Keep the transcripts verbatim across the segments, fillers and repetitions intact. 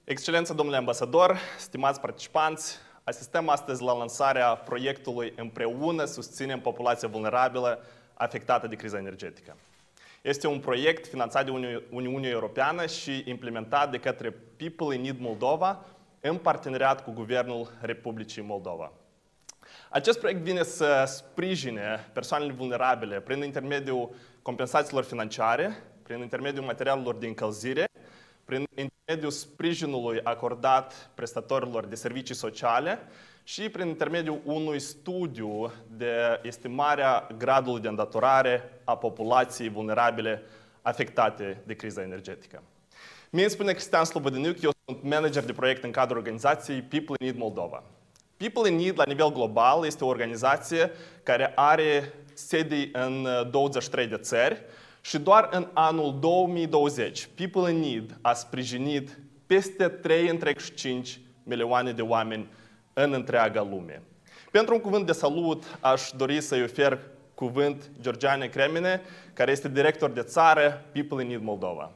Excelență, domnule ambasador, stimați participanți, asistăm astăzi la lansarea proiectului Împreună susținem populația vulnerabilă afectată de criza energetică. Este un proiect finanțat de Uni Uniunea Europeană și implementat de către People in Need Moldova în parteneriat cu Guvernul Republicii Moldova. Acest proiect vine să sprijine persoanele vulnerabile prin intermediul compensațiilor financiare, prin intermediul materialelor de încălzire, prin intermediul sprijinului acordat prestatorilor de servicii sociale și prin intermediul unui studiu de estimarea gradului de îndatorare a populației vulnerabile afectate de criza energetică. Mie îmi spune Cristian Slobodeniuc, eu sunt manager de proiect în cadrul organizației People in Need Moldova. People in Need, la nivel global, este o organizație care are sedii în douăzeci și trei de țări și doar în anul două mii douăzeci, People in Need a sprijinit peste trei virgulă cinci milioane de oameni în întreaga lume. Pentru un cuvânt de salut, aș dori să-i ofer cuvânt Georgiane Cremine, care este director de țară People in Need Moldova.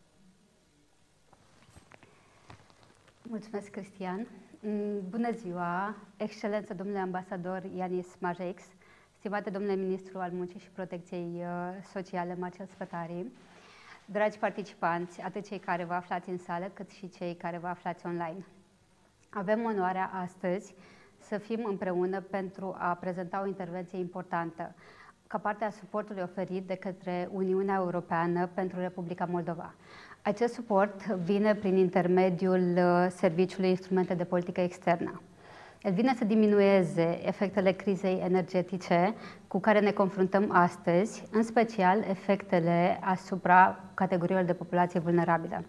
Mulțumesc, Cristian. Bună ziua, excelență domnule ambasador Yanis Mazeiks, stimate domnule ministru al Muncii și Protecției Sociale Marcel Spătari, dragi participanți, atât cei care vă aflați în sală, cât și cei care vă aflați online. Avem onoarea astăzi să fim împreună pentru a prezenta o intervenție importantă ca parte a suportului oferit de către Uniunea Europeană pentru Republica Moldova. Acest suport vine prin intermediul Serviciului Instrumente de Politică Externă. El vine să diminueze efectele crizei energetice cu care ne confruntăm astăzi, în special efectele asupra categoriilor de populație vulnerabilă.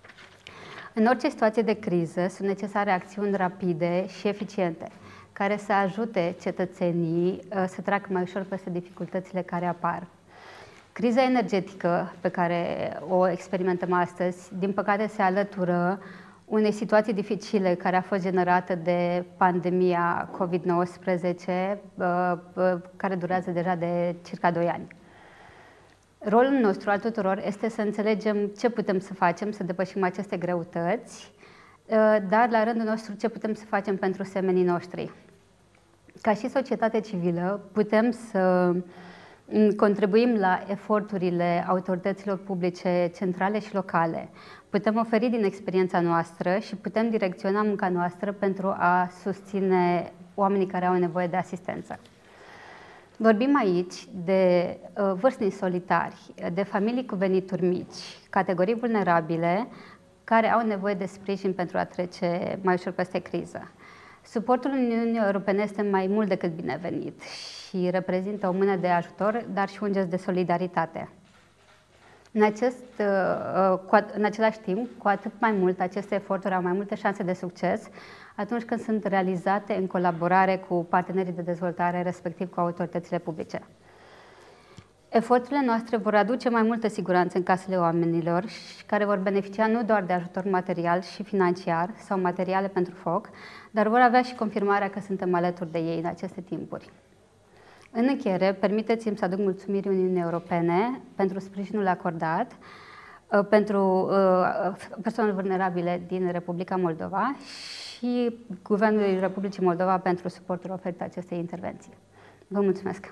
În orice situație de criză sunt necesare acțiuni rapide și eficiente, care să ajute cetățenii să treacă mai ușor peste dificultățile care apar. Criza energetică pe care o experimentăm astăzi, din păcate, se alătură unei situații dificile care a fost generată de pandemia COVID nouăsprezece, care durează deja de circa doi ani. Rolul nostru al tuturor este să înțelegem ce putem să facem, să depășim aceste greutăți, dar la rândul nostru ce putem să facem pentru semenii noștri. Ca și societate civilă putem să contribuim la eforturile autorităților publice centrale și locale. Putem oferi din experiența noastră și putem direcționa munca noastră pentru a susține oamenii care au nevoie de asistență. Vorbim aici de uh, vârstnici solitari, de familii cu venituri mici, categorii vulnerabile care au nevoie de sprijin pentru a trece mai ușor peste criză. Suportul Uniunii Europene este mai mult decât binevenit și reprezintă o mână de ajutor, dar și un gest de solidaritate. În, acest, în același timp, cu atât mai mult, aceste eforturi au mai multe șanse de succes atunci când sunt realizate în colaborare cu partenerii de dezvoltare, respectiv cu autoritățile publice. Eforturile noastre vor aduce mai multă siguranță în casele oamenilor și care vor beneficia nu doar de ajutor material și financiar sau materiale pentru foc, dar vor avea și confirmarea că suntem alături de ei în aceste timpuri. În încheiere, permiteți-mi să aduc mulțumiri Uniunii Europene pentru sprijinul acordat pentru persoanele vulnerabile din Republica Moldova și Guvernului Republicii Moldova pentru suportul oferit acestei intervenții. Vă mulțumesc!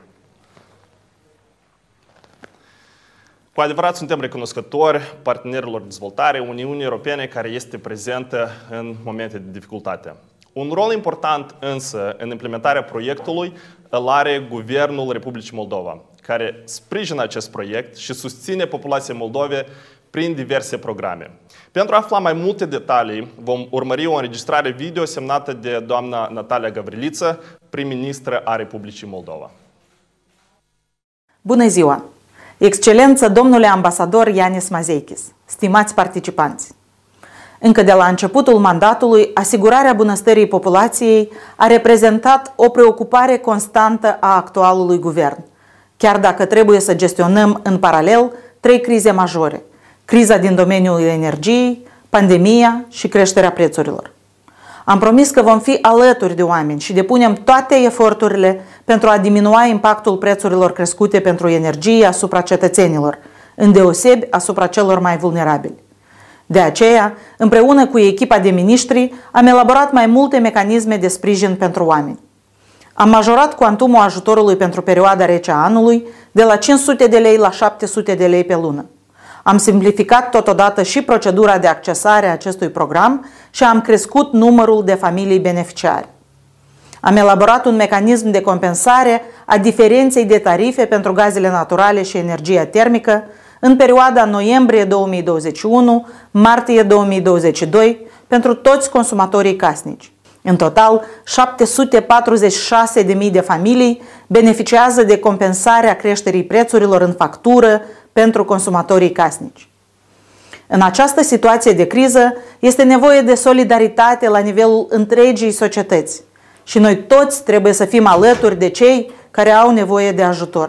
Cu adevărat suntem recunoscători partenerilor de dezvoltare Uniunii Europene care este prezentă în momente de dificultate. Un rol important însă în implementarea proiectului îl are Guvernul Republicii Moldova, care sprijină acest proiect și susține populația Moldovei prin diverse programe. Pentru a afla mai multe detalii, vom urmări o înregistrare video semnată de doamna Natalia Gavriliță, prim-ministră a Republicii Moldova. Bună ziua! Excelență, domnule ambasador Yanis Mazeiks, stimați participanți! Încă de la începutul mandatului, asigurarea bunăstării populației a reprezentat o preocupare constantă a actualului guvern, chiar dacă trebuie să gestionăm în paralel trei crize majore: criza din domeniul energiei, pandemia și creșterea prețurilor. Am promis că vom fi alături de oameni și depunem toate eforturile pentru a diminua impactul prețurilor crescute pentru energie asupra cetățenilor, îndeosebi asupra celor mai vulnerabili. De aceea, împreună cu echipa de miniștri, am elaborat mai multe mecanisme de sprijin pentru oameni. Am majorat cuantumul ajutorului pentru perioada rece a anului de la cinci sute de lei la șapte sute de lei pe lună. Am simplificat totodată și procedura de accesare a acestui program și am crescut numărul de familii beneficiare. Am elaborat un mecanism de compensare a diferenței de tarife pentru gazele naturale și energia termică în perioada noiembrie două mii douăzeci și unu - martie două mii douăzeci și doi pentru toți consumatorii casnici. În total, șapte sute patruzeci și șase de mii de familii beneficiază de compensarea creșterii prețurilor în factură pentru consumatorii casnici. În această situație de criză este nevoie de solidaritate la nivelul întregii societăți și noi toți trebuie să fim alături de cei care au nevoie de ajutor.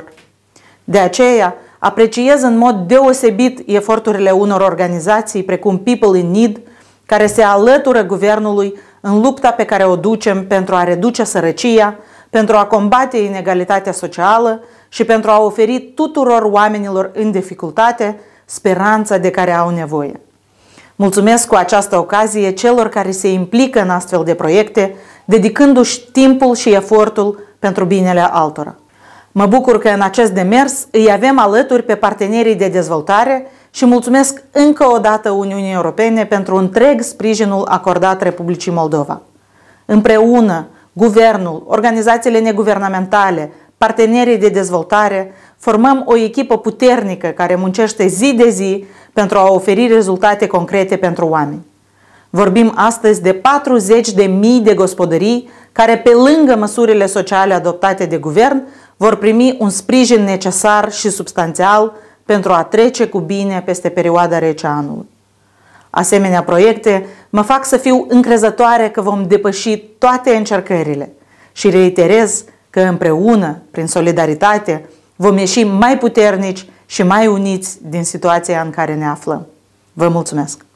De aceea, apreciez în mod deosebit eforturile unor organizații precum People in Need, care se alătură guvernului în lupta pe care o ducem pentru a reduce sărăcia, pentru a combate inegalitatea socială și pentru a oferi tuturor oamenilor în dificultate speranța de care au nevoie. Mulțumesc cu această ocazie celor care se implică în astfel de proiecte, dedicându-și timpul și efortul pentru binele altora. Mă bucur că în acest demers îi avem alături pe partenerii de dezvoltare și mulțumesc încă o dată Uniunii Europene pentru întreg sprijinul acordat Republicii Moldova. Împreună, guvernul, organizațiile neguvernamentale, partenerii de dezvoltare, formăm o echipă puternică care muncește zi de zi pentru a oferi rezultate concrete pentru oameni. Vorbim astăzi de patruzeci de mii de gospodării care, pe lângă măsurile sociale adoptate de guvern, vor primi un sprijin necesar și substanțial pentru a trece cu bine peste perioada rece a anului. Asemenea proiecte mă fac să fiu încrezătoare că vom depăși toate încercările și reiterez că împreună, prin solidaritate, vom ieși mai puternici și mai uniți din situația în care ne aflăm. Vă mulțumesc!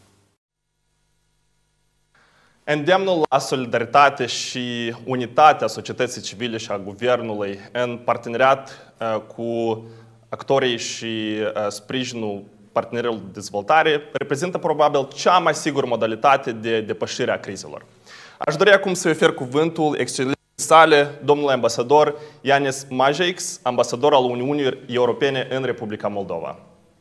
Îndemnul la solidaritate și unitatea societății civile și a guvernului în parteneriat uh, cu actorii și uh, sprijinul partenerilor de dezvoltare reprezintă probabil cea mai sigură modalitate de depășire a crizelor. Aș dori acum să ofer cuvântul excelenței sale, domnului ambasador Yanis Mazeiks, ambasador al Uniunii Europene în Republica Moldova.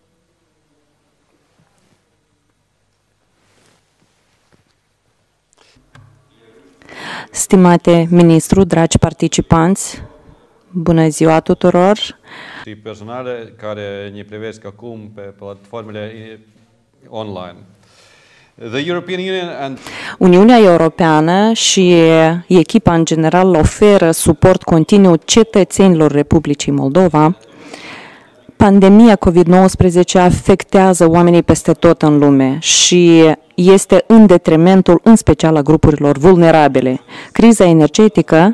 Stimate ministru, dragi participanți, bună ziua tuturor! Și personale care ne privesc acum pe platformele online. The European Union and... Uniunea Europeană și echipa în general oferă suport continuu cetățenilor Republicii Moldova. Pandemia COVID nouăsprezece afectează oamenii peste tot în lume și este în detrimentul în special a grupurilor vulnerabile. Criza energetică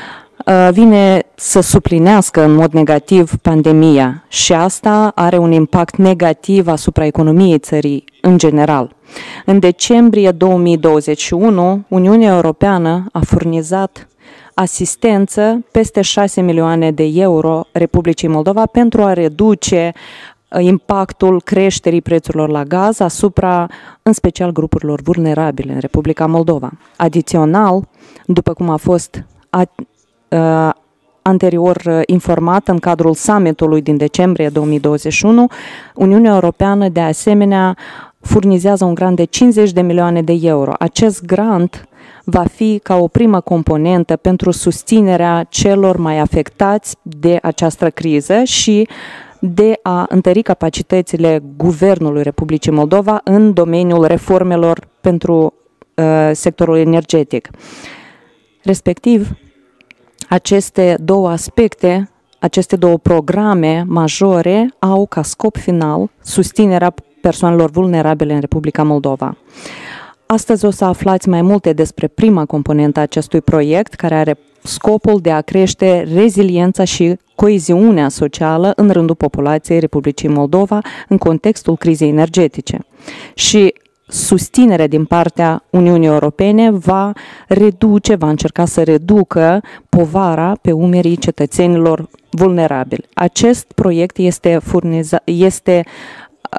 vine să suplinească în mod negativ pandemia și asta are un impact negativ asupra economiei țării în general. În decembrie două mii douăzeci și unu, Uniunea Europeană a furnizat asistență peste șase milioane de euro Republicii Moldova pentru a reduce impactul creșterii prețurilor la gaz asupra, în special, grupurilor vulnerabile în Republica Moldova. Adițional, după cum a fost uh, anterior informat în cadrul summitului din decembrie două mii douăzeci și unu, Uniunea Europeană, de asemenea, furnizează un grant de cincizeci de milioane de euro. Acest grant va fi ca o primă componentă pentru susținerea celor mai afectați de această criză și de a întări capacitățile Guvernului Republicii Moldova în domeniul reformelor pentru uh, sectorul energetic. Respectiv, aceste două aspecte, aceste două programe majore au ca scop final susținerea persoanelor vulnerabile în Republica Moldova. Astăzi o să aflați mai multe despre prima componentă a acestui proiect, care are scopul de a crește reziliența și coeziunea socială în rândul populației Republicii Moldova în contextul crizei energetice. Și susținerea din partea Uniunii Europene va reduce, va încerca să reducă povara pe umerii cetățenilor vulnerabili. Acest proiect este, furniza, este uh,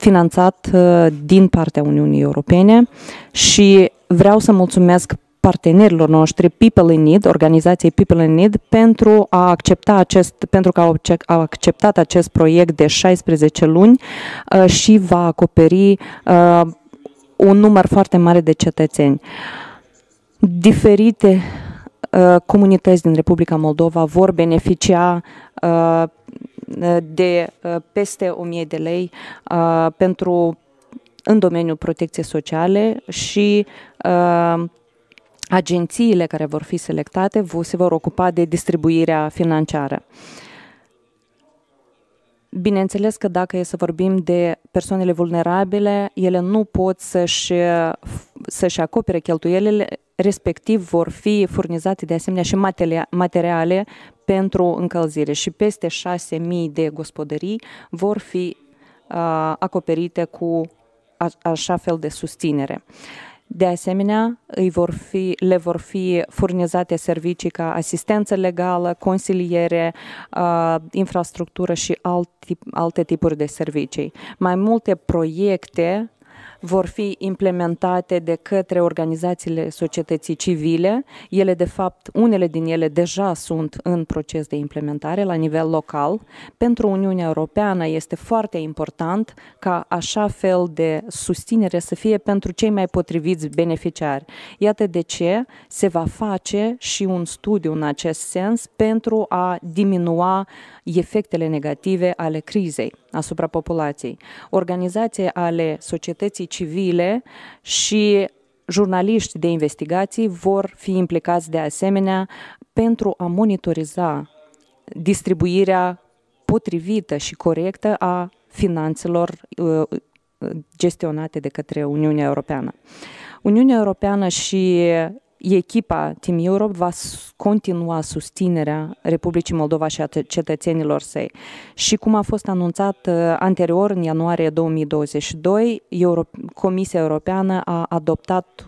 finanțat din partea Uniunii Europene și vreau să mulțumesc partenerilor noștri People in Need, organizației People in Need, pentru a accepta acest, pentru că au acceptat acest proiect de șaisprezece luni și va acoperi un număr foarte mare de cetățeni. Diferite comunități din Republica Moldova vor beneficia de peste o mie de lei pentru în domeniul protecției sociale și agențiile care vor fi selectate se vor ocupa de distribuirea financiară. Bineînțeles că dacă e să vorbim de persoanele vulnerabile, ele nu pot să-și să-și acopere cheltuielile, respectiv vor fi furnizate de asemenea și materiale pentru încălzire și peste șase mii de gospodării vor fi uh, acoperite cu a, așa fel de susținere. De asemenea, îi vor fi, le vor fi furnizate servicii ca asistență legală, consiliere, uh, infrastructură și alt tip, alte tipuri de servicii. Mai multe proiecte vor fi implementate de către organizațiile societății civile. Ele, de fapt, unele din ele deja sunt în proces de implementare la nivel local. Pentru Uniunea Europeană este foarte important ca așa fel de susținere să fie pentru cei mai potriviți beneficiari. Iată de ce se va face și un studiu în acest sens pentru a diminua efectele negative ale crizei asupra populației. Organizații ale societății civile și jurnaliști de investigații vor fi implicați de asemenea pentru a monitoriza distribuirea potrivită și corectă a finanțelor uh, gestionate de către Uniunea Europeană. Uniunea Europeană și echipa Team Europe va continua susținerea Republicii Moldova și a cetățenilor săi. Și cum a fost anunțat anterior, în ianuarie două mii douăzeci și doi, Euro- Comisia Europeană a adoptat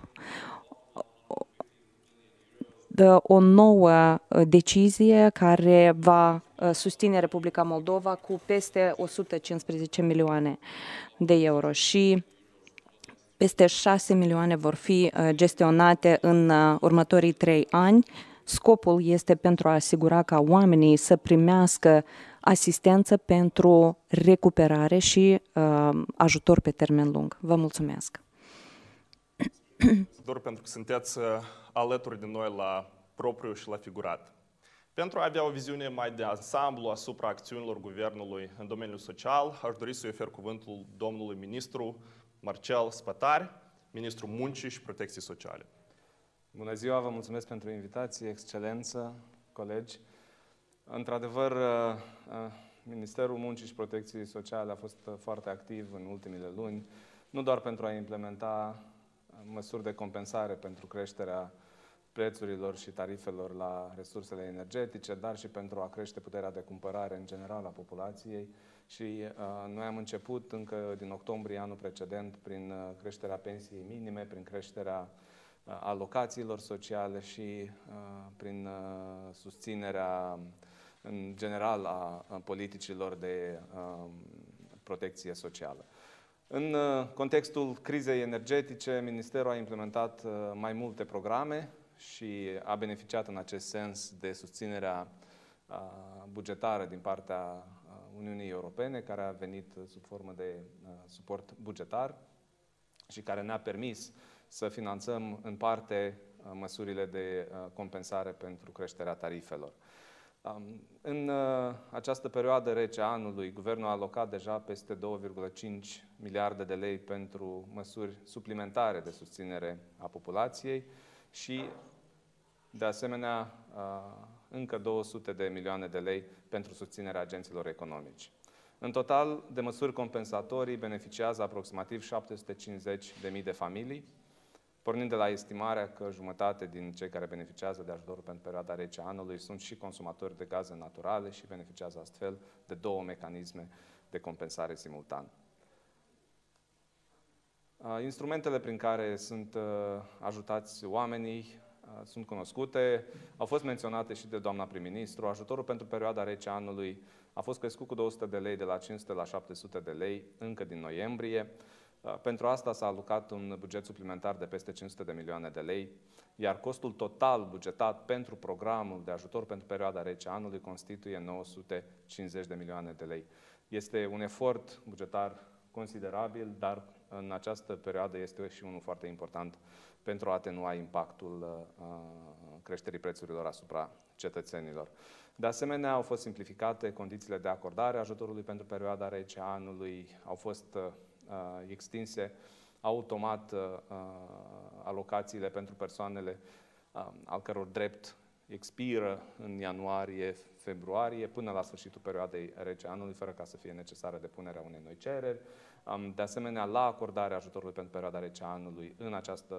o nouă decizie care va susține Republica Moldova cu peste o sută cincisprezece milioane de euro și peste șase milioane vor fi gestionate în următorii trei ani. Scopul este pentru a asigura ca oamenii să primească asistență pentru recuperare și uh, ajutor pe termen lung. Vă mulțumesc! Doar pentru că sunteți alături de noi la propriu și la figurat. Pentru a avea o viziune mai de ansamblu asupra acțiunilor Guvernului în domeniul social, aș dori să-i ofer cuvântul domnului ministru Marcel Spătari, ministrul Muncii și Protecției Sociale. Bună ziua, vă mulțumesc pentru invitație, excelență, colegi. Într-adevăr, Ministerul Muncii și Protecției Sociale a fost foarte activ în ultimele luni, nu doar pentru a implementa măsuri de compensare pentru creșterea prețurilor și tarifelor la resursele energetice, dar și pentru a crește puterea de cumpărare în general a populației. Și uh, noi am început încă din octombrie anul precedent prin uh, creșterea pensiei minime, prin creșterea uh, alocațiilor sociale și uh, prin uh, susținerea în general a, a politicilor de uh, protecție socială. În uh, contextul crizei energetice, Ministerul a implementat uh, mai multe programe și a beneficiat în acest sens de susținerea uh, bugetară din partea Uniunii Europene, care a venit sub formă de uh, suport bugetar și care ne-a permis să finanțăm în parte uh, măsurile de uh, compensare pentru creșterea tarifelor. Um, în uh, această perioadă rece a anului, Guvernul a alocat deja peste două virgulă cinci miliarde de lei pentru măsuri suplimentare de susținere a populației și, de asemenea, uh, încă două sute de milioane de lei pentru susținerea agenților economici. În total, de măsuri compensatorii beneficiază aproximativ șapte sute cincizeci de mii de familii, pornind de la estimarea că jumătate din cei care beneficiază de ajutor pentru perioada rece a anului sunt și consumatori de gaze naturale și beneficiază astfel de două mecanisme de compensare simultan. Instrumentele prin care sunt ajutați oamenii sunt cunoscute, au fost menționate și de doamna prim-ministru. Ajutorul pentru perioada rece a anului a fost crescut cu două sute de lei de la cinci sute la șapte sute de lei încă din noiembrie. Pentru asta s-a alocat un buget suplimentar de peste cinci sute de milioane de lei, iar costul total bugetat pentru programul de ajutor pentru perioada rece anului constituie nouă sute cincizeci de milioane de lei. Este un efort bugetar considerabil, dar în această perioadă este și unul foarte important pentru a atenua impactul creșterii prețurilor asupra cetățenilor. De asemenea, au fost simplificate condițiile de acordare a ajutorului pentru perioada rece anului, au fost extinse automat alocațiile pentru persoanele al căror drept expiră în ianuarie-februarie până la sfârșitul perioadei rece anului, fără ca să fie necesară depunerea unei noi cereri. De asemenea, la acordarea ajutorului pentru perioada rece anului, în această,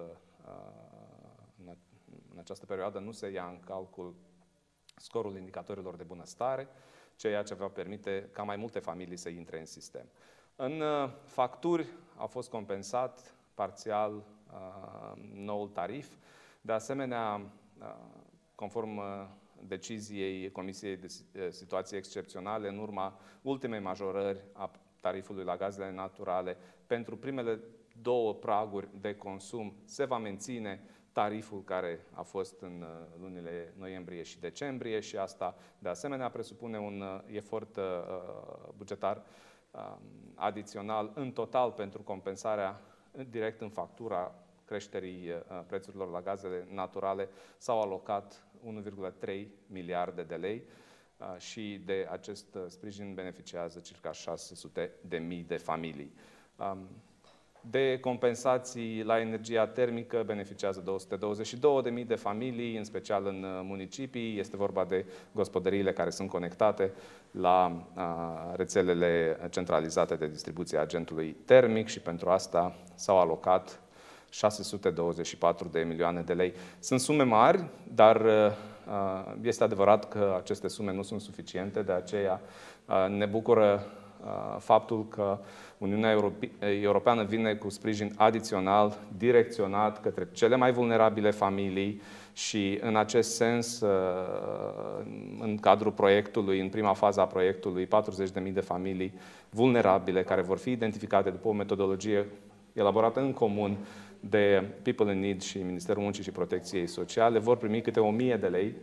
în această perioadă nu se ia în calcul scorul indicatorilor de bunăstare, ceea ce va permite ca mai multe familii să intre în sistem. În facturi a fost compensat parțial noul tarif. De asemenea, conform deciziei Comisiei de Situații Excepționale, în urma ultimei majorări a tarifului la gazele naturale, pentru primele două praguri de consum se va menține tariful care a fost în lunile noiembrie și decembrie și asta, de asemenea, presupune un efort bugetar adițional în total pentru compensarea direct în factura creșterii prețurilor la gazele naturale s-au alocat unu virgulă trei miliarde de lei și de acest sprijin beneficiază circa șase sute de mii de familii. De compensații la energia termică beneficiază două sute douăzeci și două de mii de familii, în special în municipii. Este vorba de gospodăriile care sunt conectate la rețelele centralizate de distribuție a agentului termic și pentru asta s-au alocat șase sute douăzeci și patru de milioane de lei. Sunt sume mari, dar este adevărat că aceste sume nu sunt suficiente, de aceea ne bucură faptul că Uniunea Europeană vine cu sprijin adițional, direcționat către cele mai vulnerabile familii și în acest sens, în cadrul proiectului, în prima fază a proiectului, patruzeci de mii de familii vulnerabile care vor fi identificate după o metodologie elaborată în comun de People in Need și Ministerul Muncii și Protecției Sociale, vor primi câte o mie de lei,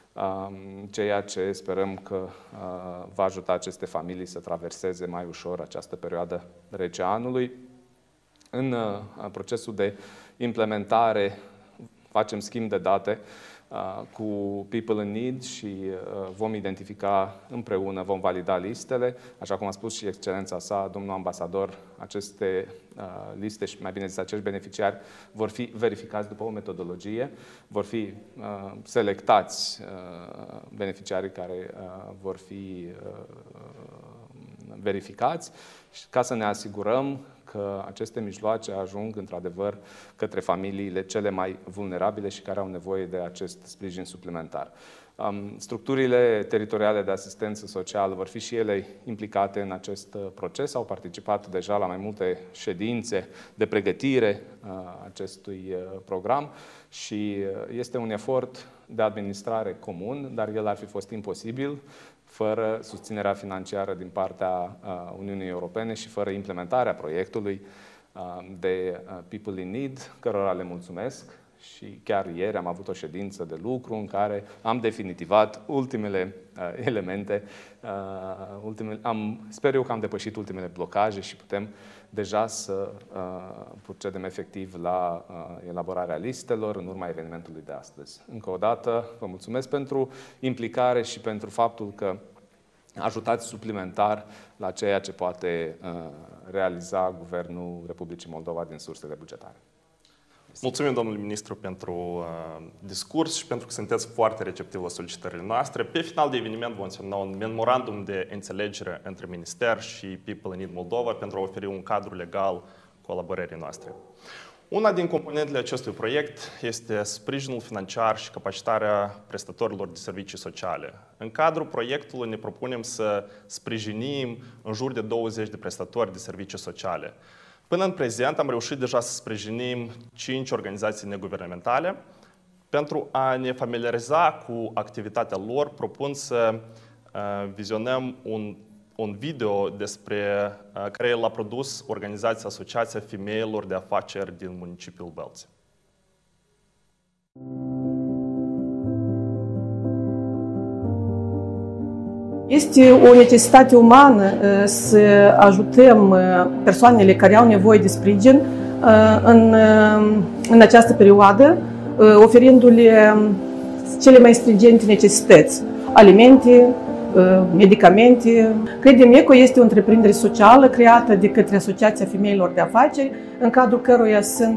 ceea ce sperăm că va ajuta aceste familii să traverseze mai ușor această perioadă rece a anului. În procesul de implementare facem schimb de date cu People in Need și vom identifica împreună, vom valida listele. Așa cum a spus și excelența sa, domnul ambasador, aceste liste și mai bine zis acești beneficiari vor fi verificați după o metodologie, vor fi selectați beneficiarii care vor fi verificați ca să ne asigurăm că aceste mijloace ajung într-adevăr către familiile cele mai vulnerabile și care au nevoie de acest sprijin suplimentar. Structurile teritoriale de asistență socială vor fi și ele implicate în acest proces, au participat deja la mai multe ședințe de pregătire a acestui program și este un efort de administrare comun, dar el ar fi fost imposibil fără susținerea financiară din partea Uniunii Europene și fără implementarea proiectului de People in Need, cărora le mulțumesc. Și chiar ieri am avut o ședință de lucru în care am definitivat ultimele uh, elemente. Uh, ultimele, am, sper eu că am depășit ultimele blocaje și putem deja să uh, procedem efectiv la uh, elaborarea listelor în urma evenimentului de astăzi. Încă o dată vă mulțumesc pentru implicare și pentru faptul că ajutați suplimentar la ceea ce poate uh, realiza Guvernul Republicii Moldova din sursele bugetare. Mulțumim, domnule ministru, pentru uh, discurs și pentru că sunteți foarte receptiv la solicitările noastre. Pe final de eveniment vom semna un memorandum de înțelegere între Minister și People in Need Moldova pentru a oferi un cadru legal colaborării noastre. Una din componentele acestui proiect este sprijinul financiar și capacitarea prestatorilor de servicii sociale. În cadrul proiectului ne propunem să sprijinim în jur de douăzeci de prestatori de servicii sociale. Până în prezent am reușit deja să sprijinim cinci organizații neguvernamentale. Pentru a ne familiariza cu activitatea lor, propun să vizionăm un, un video despre care l-a produs organizația Asociația Femeilor de Afaceri din municipiul Belțe. Este o necesitate umană să ajutăm persoanele care au nevoie de sprijin în, în această perioadă, oferindu-le cele mai stringente necesități, alimente, medicamente. Credem Eco este o întreprindere socială creată de către Asociația Femeilor de Afaceri, în cadrul căruia sunt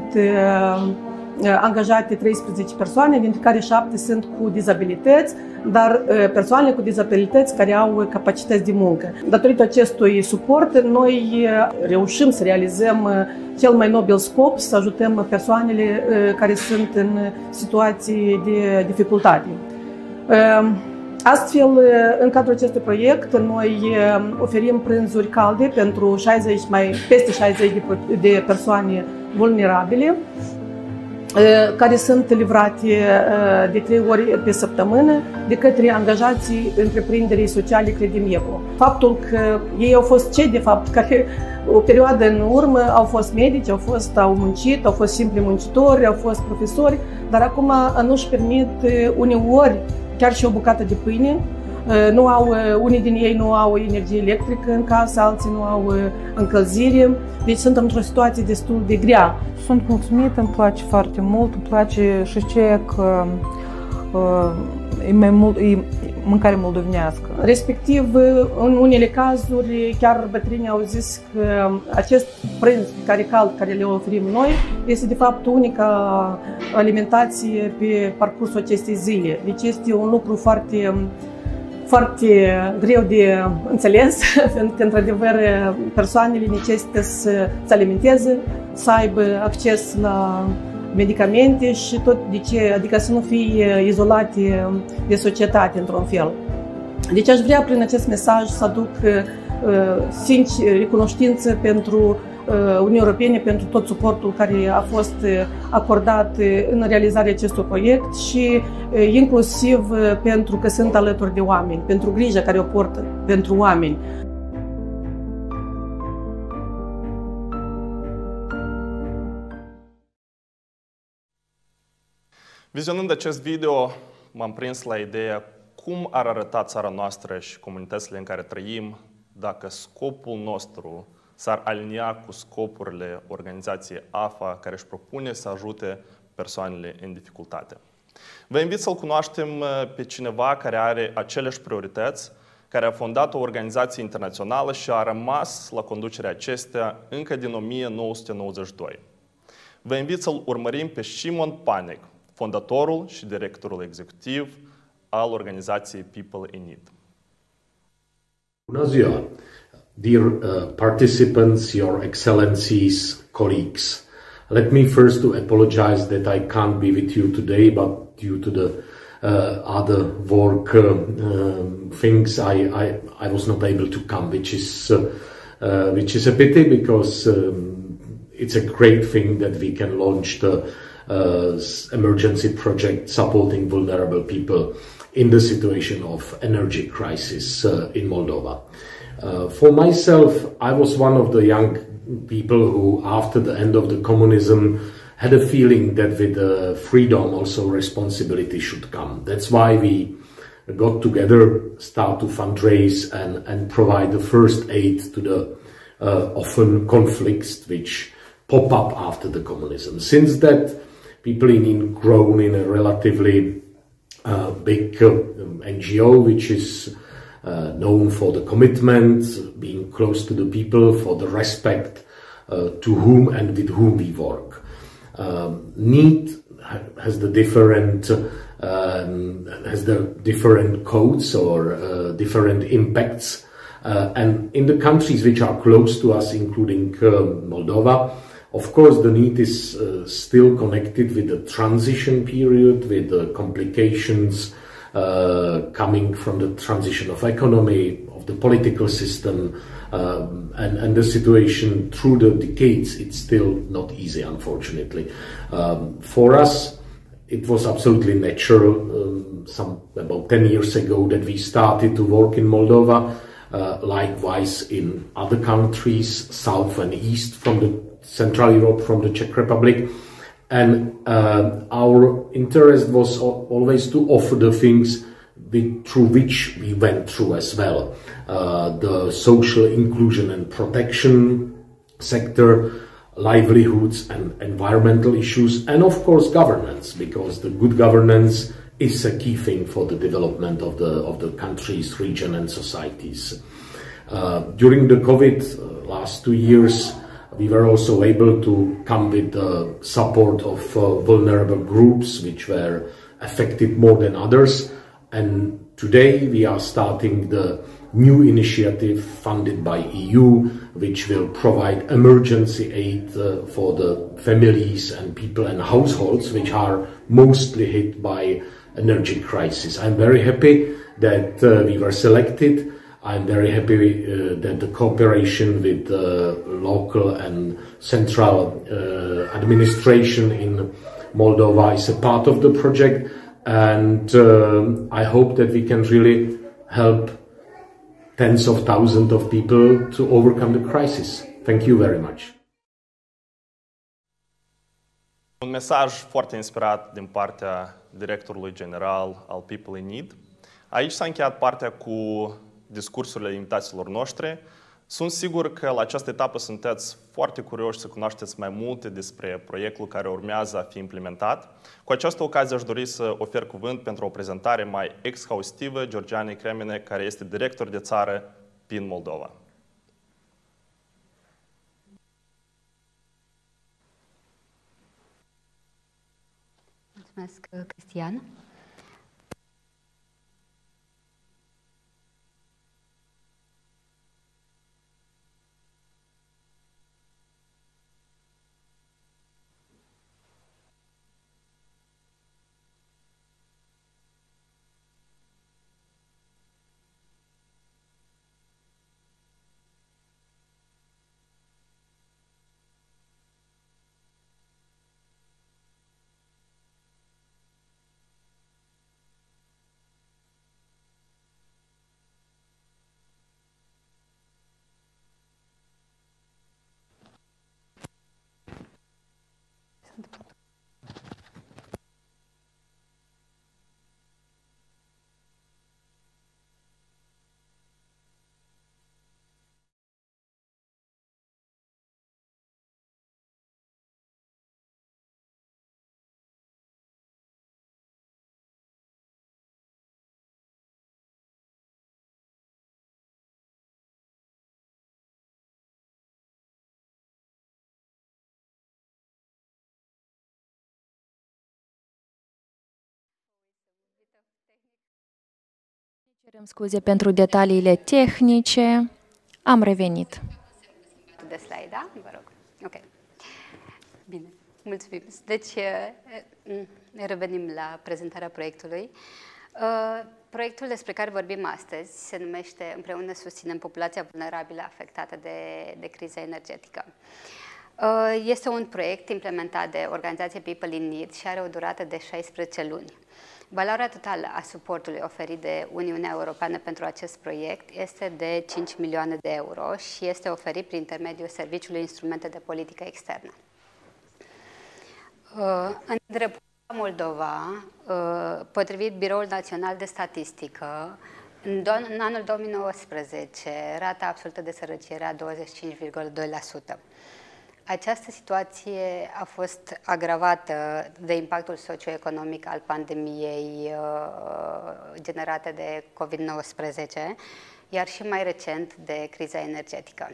angajate treisprezece persoane, dintre care șapte sunt cu dizabilități, dar persoanele cu dizabilități care au capacități de muncă. Datorită acestui suport, noi reușim să realizăm cel mai nobil scop, să ajutăm persoanele care sunt în situații de dificultate. Astfel, în cadrul acestui proiect, noi oferim prânzuri calde pentru șaizeci, mai peste șaizeci de persoane vulnerabile, care sunt livrate de trei ori pe săptămână de către angajații întreprinderii sociale Credem Eco. Faptul că ei au fost cei, de fapt, care o perioadă în urmă au fost medici, au fost, au muncit, au fost simpli muncitori, au fost profesori, dar acum nu-și permit uneori chiar și o bucată de pâine. Nu au, unii din ei nu au energie electrică în casă, alții nu au încălzire, deci sunt într-o situație destul de grea. Sunt mulțumită, îmi place foarte mult, îmi place și ceea că uh, e mai mult, e mâncare moldovenească. Respectiv, în unele cazuri, chiar bătrânii au zis că acest prânz pe care cald, care le oferim noi, este de fapt unica alimentație pe parcursul acestei zile. Deci este un lucru foarte foarte greu de înțeles, pentru că, într-adevăr, persoanele necesită să se alimenteze, să aibă acces la medicamente și tot de ce, adică să nu fie izolate de societate într-un fel. Deci aș vrea prin acest mesaj să aduc sincer recunoștință pentru Uniunii Europene pentru tot suportul care a fost acordat în realizarea acestui proiect și inclusiv pentru că sunt alături de oameni, pentru grija care o portă pentru oameni. Vizionând acest video, m-am prins la ideea cum ar arăta țara noastră și comunitățile în care trăim dacă scopul nostru s-ar alinia cu scopurile organizației A F A, care își propune să ajute persoanele în dificultate. Vă invit să-l cunoaștem pe cineva care are aceleași priorități, care a fondat o organizație internațională și a rămas la conducerea acestea încă din o mie nouă sute nouăzeci și doi. Vă invit să-l urmărim pe Shimon Panek, fondatorul și directorul executiv al organizației People in Need. Bună ziua! Dear uh, participants, Your Excellencies, colleagues, let me first to apologize that I can't be with you today, but due to the uh, other work uh, uh, things, I, I I was not able to come, which is uh, uh, which is a pity because um, it's a great thing that we can launch the uh, emergency project supporting vulnerable people in the situation of energy crisis uh, in Moldova. Uh, for myself, I was one of the young people who, after the end of the communism, had a feeling that with uh, freedom also responsibility should come. That's why we got together, start to fundraise and, and provide the first aid to the uh, often conflicts which pop up after the communism. Since that, People in Need grown in a relatively uh, big uh, N G O, which is uh, known for the commitment, being close to the people, for the respect uh, to whom and with whom we work. Um, Need has the different um, has the different codes or uh, different impacts, uh, and in the countries which are close to us, including uh, Moldova, of course, the need is uh, still connected with the transition period, with the complications uh, coming from the transition of economy, of the political system, um, and, and the situation through the decades. It's still not easy, unfortunately. Um, for us, it was absolutely natural um, some about ten years ago that we started to work in Moldova, uh, likewise in other countries, south and east from the Central Europe, from the Czech Republic. And uh, our interest was always to offer the things with, through which we went through as well. Uh, the social inclusion and protection sector, livelihoods and environmental issues, and of course governance, because the good governance is a key thing for the development of the, of the countries, region and societies. Uh, during the COVID uh, last two years, we were also able to come with the support of uh, vulnerable groups which were affected more than others. And today we are starting the new initiative funded by E U, which will provide emergency aid uh, for the families and people and households which are mostly hit by energy crisis. I'm very happy that uh, we were selected. I'm very happy uh, that the cooperation with the local and central uh, administration in Moldova is a part of the project, and uh, I hope that we can really help tens of thousands of people to overcome the crisis. Thank you very much. Un mesaj foarte inspirat din partea directorului general al People in Need. Aici s-a încheiat partea cu discursurile invitaților noștri. Sunt sigur că la această etapă sunteți foarte curioși să cunoașteți mai multe despre proiectul care urmează a fi implementat. Cu această ocazie aș dori să ofer cuvânt pentru o prezentare mai exhaustivă Georgianei Cremene, care este director de țară P I N Moldova. Mulțumesc, Cristian. Cerem scuze pentru detaliile tehnice. Am revenit. De slide, da? Vă rog. Ok. Bine. Mulțumim. Deci, revenim la prezentarea proiectului. Proiectul despre care vorbim astăzi se numește Împreună susținem populația vulnerabilă afectată de, de criza energetică. Este un proiect implementat de organizația People in Need și are o durată de șaisprezece luni. Valoarea totală a suportului oferit de Uniunea Europeană pentru acest proiect este de cinci milioane de euro și este oferit prin intermediul Serviciului Instrumente de Politică Externă. În Republica Moldova, potrivit Biroul Național de Statistică, în anul două mii nouăsprezece, rata absolută de sărăcie era douăzeci și cinci virgulă doi la sută. Această situație a fost agravată de impactul socioeconomic al pandemiei uh, generate de COVID nouăsprezece, iar și mai recent de criza energetică.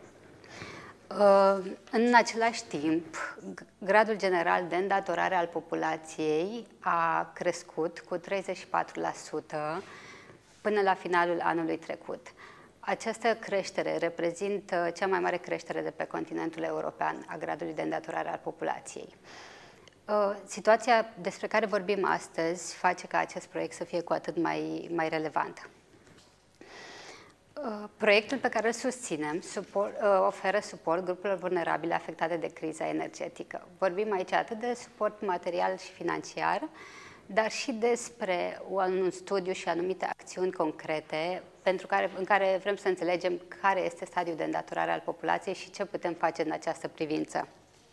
Uh, în același timp, gradul general de îndatorare al populației a crescut cu treizeci și patru la sută până la finalul anului trecut. Această creștere reprezintă cea mai mare creștere de pe continentul european a gradului de îndatorare al populației. Situația despre care vorbim astăzi face ca acest proiect să fie cu atât mai, mai relevant. Proiectul pe care îl susținem suport, oferă suport grupurilor vulnerabile afectate de criza energetică. Vorbim aici atât de suport material și financiar, dar și despre un studiu și anumite acțiuni concrete pentru care, în care vrem să înțelegem care este stadiul de îndatorare al populației și ce putem face în această privință.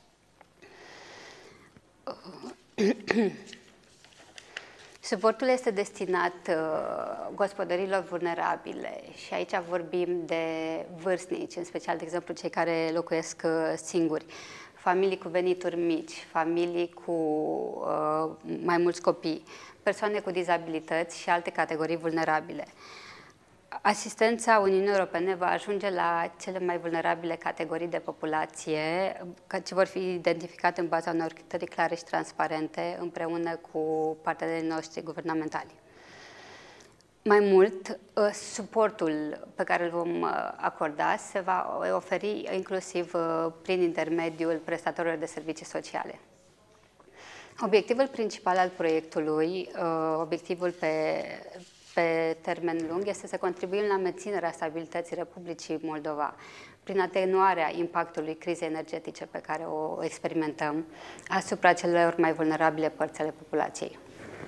Suportul este destinat uh, gospodăriilor vulnerabile și aici vorbim de vârstnici, în special, de exemplu, cei care locuiesc uh, singuri, familii cu venituri mici, familii cu uh, mai mulți copii, persoane cu dizabilități și alte categorii vulnerabile. Asistența Uniunii Europene va ajunge la cele mai vulnerabile categorii de populație, ce vor fi identificate în baza unor criterii clare și transparente, împreună cu partenerii noștri guvernamentali. Mai mult, suportul pe care îl vom acorda se va oferi inclusiv prin intermediul prestatorilor de servicii sociale. Obiectivul principal al proiectului, obiectivul pe pe termen lung, este să contribuim la menținerea stabilității Republicii Moldova prin atenuarea impactului crizei energetice pe care o experimentăm asupra celor mai vulnerabile părți ale populației.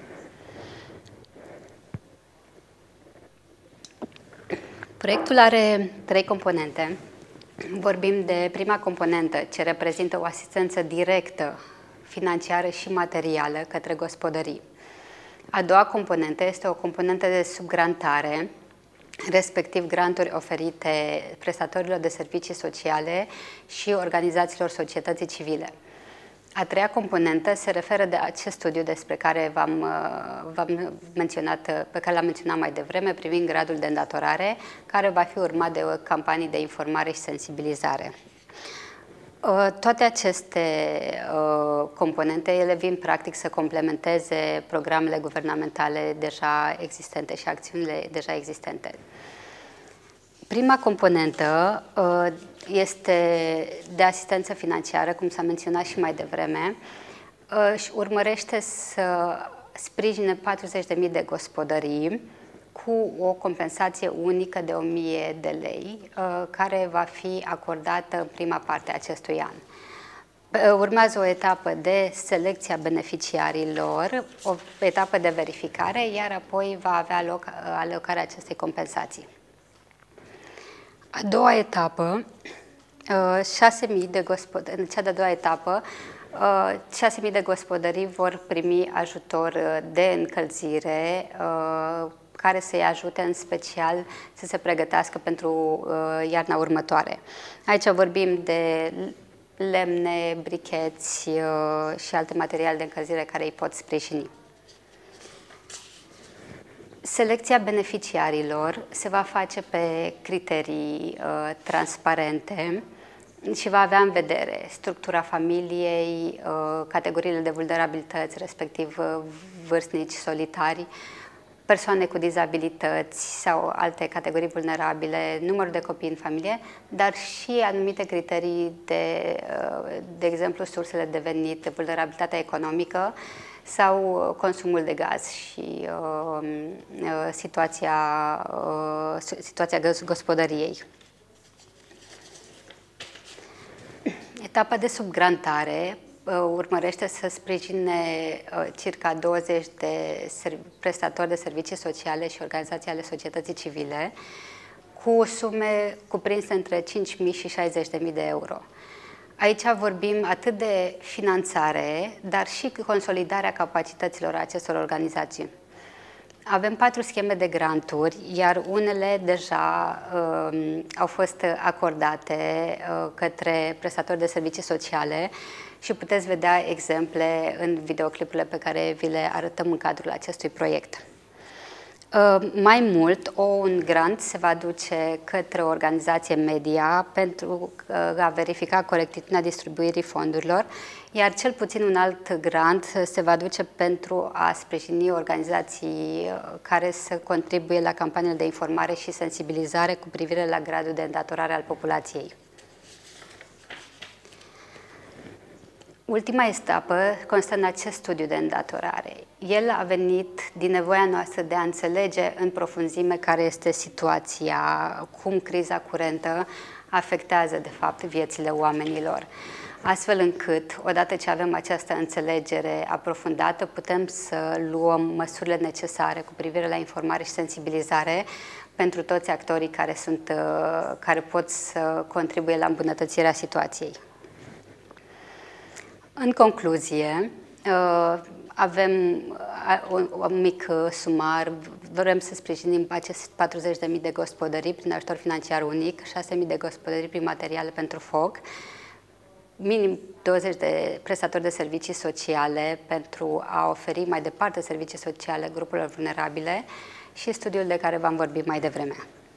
Proiectul are trei componente. Vorbim de prima componentă, ce reprezintă o asistență directă, financiară și materială către gospodării. A doua componentă este o componentă de subgrantare, respectiv granturi oferite prestatorilor de servicii sociale și organizațiilor societății civile. A treia componentă se referă de acest studiu despre care v-am, v-am menționat, pe care l-am menționat mai devreme, privind gradul de îndatorare, care va fi urmat de campanii de informare și sensibilizare. Toate aceste uh, componente, ele vin practic să complementeze programele guvernamentale deja existente și acțiunile deja existente. Prima componentă uh, este de asistență financiară, cum s-a menționat și mai devreme, uh, și urmărește să sprijine patruzeci de mii de gospodării cu o compensație unică de o mie de lei, care va fi acordată în prima parte a acestui an. Urmează o etapă de selecție a beneficiarilor, o etapă de verificare, iar apoi va avea loc alocarea acestei compensații. A doua etapă, șase mii de gospodării, în cea de-a doua etapă, șase mii de gospodării vor primi ajutor de încălzire, care să-i ajute în special să se pregătească pentru uh, iarna următoare. Aici vorbim de lemne, bricheți uh, și alte materiale de încălzire care îi pot sprijini. Selecția beneficiarilor se va face pe criterii uh, transparente și va avea în vedere structura familiei, uh, categoriile de vulnerabilități, respectiv uh, vârstnici, solitari, persoane cu dizabilități sau alte categorii vulnerabile, numărul de copii în familie, dar și anumite criterii de, de exemplu, sursele de venit, vulnerabilitatea economică sau consumul de gaz și uh, situația, uh, situația gospodăriei. Etapa de subgrantare urmărește să sprijine circa douăzeci de prestatori de servicii sociale și organizații ale societății civile cu sume cuprinse între cinci mii și șaizeci de mii de euro. Aici vorbim atât de finanțare, dar și consolidarea capacităților acestor organizații. Avem patru scheme de granturi, iar unele deja uh, au fost acordate uh, către prestatori de servicii sociale și puteți vedea exemple în videoclipurile pe care vi le arătăm în cadrul acestui proiect. Uh, mai mult, o, un grant se va duce către o organizație media pentru uh, a verifica corectitudinea distribuirii fondurilor, iar cel puțin un alt grant se va duce pentru a sprijini organizații care să contribuie la campaniile de informare și sensibilizare cu privire la gradul de îndatorare al populației. Ultima etapă constă în acest studiu de îndatorare. El a venit din nevoia noastră de a înțelege în profunzime care este situația, cum criza curentă afectează, de fapt, viețile oamenilor. Astfel încât, odată ce avem această înțelegere aprofundată, putem să luăm măsurile necesare cu privire la informare și sensibilizare pentru toți actorii care, sunt, care pot să contribuie la îmbunătățirea situației. În concluzie, avem un mic sumar, vrem să sprijinim aceste patruzeci de mii de gospodării prin ajutor financiar unic, șase mii de gospodării prin materiale pentru foc, minim douăzeci de prestatori de servicii sociale pentru a oferi mai departe servicii sociale grupurilor vulnerabile și studiul de care v-am vorbit mai devreme.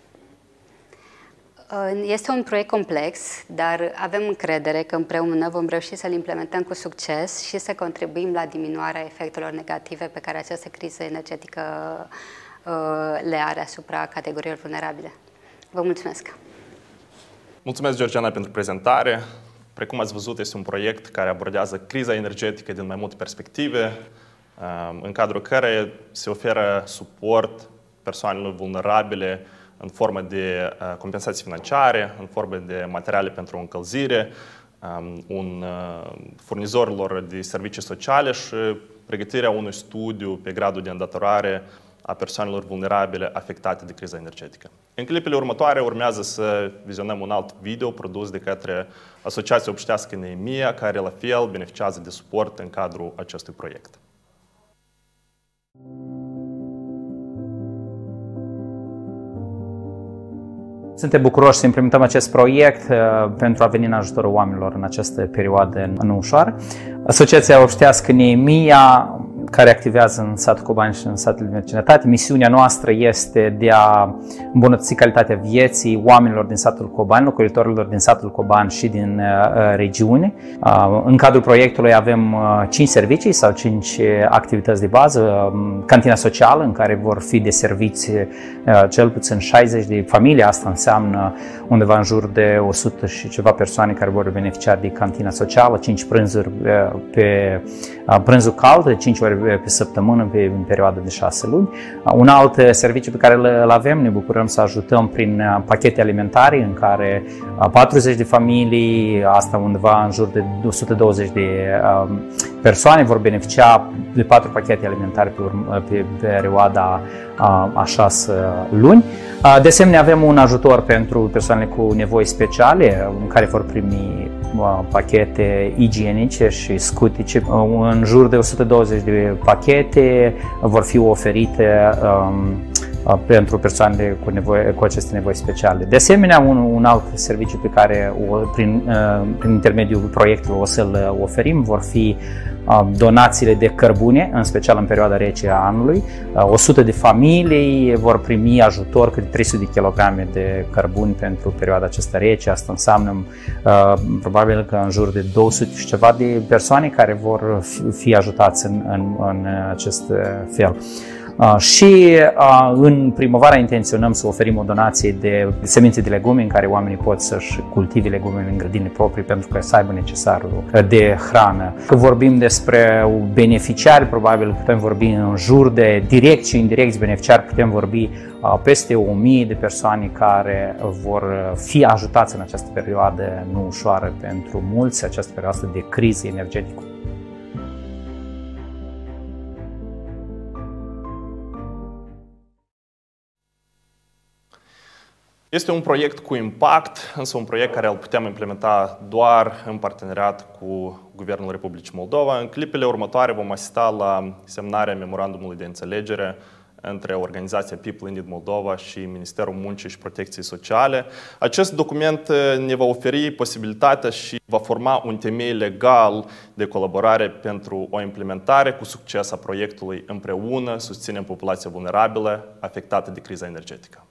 Este un proiect complex, dar avem încredere că împreună vom reuși să-l implementăm cu succes și să contribuim la diminuarea efectelor negative pe care această criză energetică le are asupra categoriilor vulnerabile. Vă mulțumesc! Mulțumesc, Georgiana, pentru prezentare. Precum ați văzut, este un proiect care abordează criza energetică din mai multe perspective, în cadrul care se oferă suport persoanelor vulnerabile în formă de compensații financiare, în formă de materiale pentru încălzire, un furnizorilor de servicii sociale și pregătirea unui studiu pe gradul de îndatorare a persoanelor vulnerabile afectate de criza energetică. În clipele următoare urmează să vizionăm un alt video produs de către Asociația Obștească Neemia, care la fel beneficiază de suport în cadrul acestui proiect. Suntem bucuroși să implementăm acest proiect uh, pentru a veni în ajutorul oamenilor în această perioadă neușoară. Asociația Obștească Neemia, care activează în satul Cobani și în satele din vecinătate, misiunea noastră este de a îmbunătăți calitatea vieții oamenilor din satul Cobani, locuitorilor din satul Cobani și din uh, regiune. Uh, în cadrul proiectului avem uh, cinci servicii sau cinci activități de bază. Uh, cantina socială, în care vor fi de serviți uh, cel puțin șaizeci de familii. Asta înseamnă undeva în jur de o sută și ceva persoane care vor beneficia de cantina socială, cinci prânzuri uh, pe uh, prânzul cald, cinci ori pe săptămână, pe în perioada de șase luni. Un alt serviciu pe care îl avem, ne bucurăm să ajutăm prin pachete alimentare, în care patruzeci de familii, asta undeva în jur de o sută douăzeci de persoane, vor beneficia de patru pachete alimentare pe, urmă, pe perioada a șase luni. De asemenea, avem un ajutor pentru persoanele cu nevoi speciale, în care vor primi pachete igienice și scutice. În jur de o sută douăzeci de pachete vor fi oferite um, pentru persoanele cu, nevoie, cu aceste nevoi speciale. De asemenea, un, un alt serviciu pe care o, prin, prin intermediul proiectului o să-l oferim vor fi donațiile de cărbune, în special în perioada rece a anului. o sută de familii vor primi ajutor câte trei sute de kilograme de cărbuni pentru perioada aceasta rece. Asta înseamnă probabil că în jur de două sute și ceva de persoane care vor fi ajutați în, în, în acest fel. Uh, și uh, în primăvară intenționăm să oferim o donație de semințe de legume în care oamenii pot să-și cultive legume în grădini proprii pentru că să aibă necesarul de hrană. Când vorbim despre beneficiari, probabil putem vorbi în jur de direct și indirect beneficiari, putem vorbi uh, peste o mie de persoane care vor fi ajutați în această perioadă nu ușoară pentru mulți, această perioadă de criză energetică. Este un proiect cu impact, însă un proiect care îl putem implementa doar în parteneriat cu Guvernul Republicii Moldova. În clipele următoare vom asista la semnarea memorandumului de înțelegere între organizația People in Need Moldova și Ministerul Muncii și Protecției Sociale. Acest document ne va oferi posibilitatea și va forma un temei legal de colaborare pentru o implementare cu succes a proiectului Împreună susținem populația vulnerabilă afectată de criza energetică.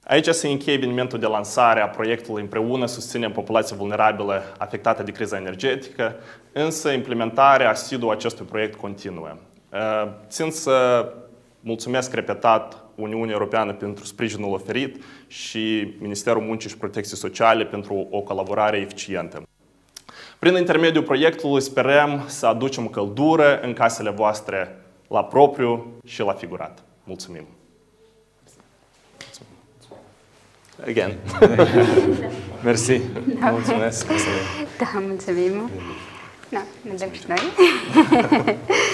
Aici se încheie evenimentul de lansare a proiectului Împreună susținem populația vulnerabilă afectată de criza energetică, însă implementarea asiduă acestui proiect continuă. Țin să mulțumesc repetat Uniunii Europeană pentru sprijinul oferit și Ministerul Muncii și Protecției Sociale pentru o colaborare eficientă. Prin intermediul proiectului sperăm să aducem căldură în casele voastre la propriu și la figurat. Mulțumim! Again. Mersi. Mulțumesc. Da, mulțumim. Da, ne dăm și noi.